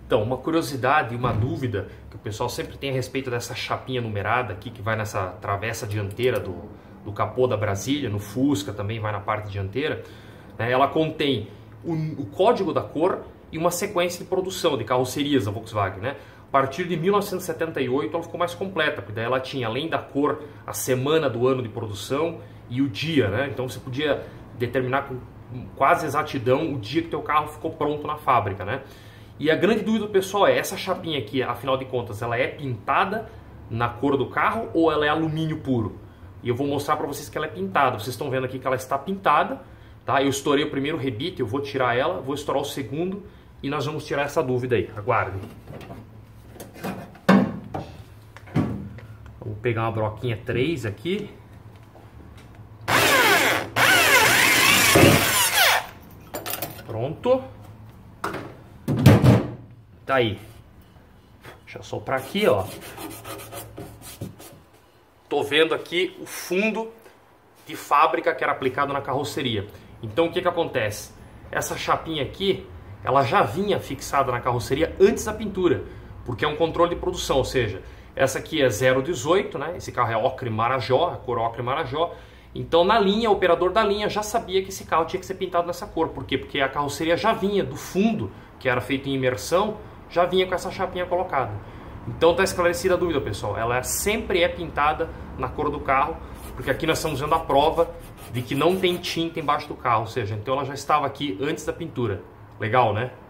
Então, uma curiosidade e uma dúvida que o pessoal sempre tem a respeito dessa chapinha numerada aqui, que vai nessa travessa dianteira do capô da Brasília, no Fusca também vai na parte dianteira, né? Ela contém o código da cor e uma sequência de produção de carrocerias da Volkswagen, né? A partir de 1978 ela ficou mais completa, porque daí ela tinha, além da cor, a semana do ano de produção e o dia, né? Então você podia determinar com quase exatidão o dia que teu carro ficou pronto na fábrica, né? E a grande dúvida do pessoal é, essa chapinha aqui, afinal de contas, ela é pintada na cor do carro ou ela é alumínio puro? E eu vou mostrar para vocês que ela é pintada. Vocês estão vendo aqui que ela está pintada, tá? Eu estourei o primeiro rebite, eu vou tirar ela, vou estourar o segundo e nós vamos tirar essa dúvida aí. Aguardem. Vou pegar uma broquinha 3 aqui. Pronto. Tá aí. Deixa eu soprar aqui, ó. Tô vendo aqui o fundo de fábrica que era aplicado na carroceria. Então o que que acontece? Essa chapinha aqui, ela já vinha fixada na carroceria antes da pintura, porque é um controle de produção, ou seja, essa aqui é 018, né? Esse carro é ocre marajó, a cor ocre marajó. Então na linha, o operador da linha já sabia que esse carro tinha que ser pintado nessa cor. Por quê? Porque a carroceria já vinha do fundo, que era feito em imersão, já vinha com essa chapinha colocada. Então está esclarecida a dúvida, pessoal. Ela sempre é pintada na cor do carro, porque aqui nós estamos vendo a prova de que não tem tinta embaixo do carro, ou seja, então ela já estava aqui antes da pintura. Legal, né?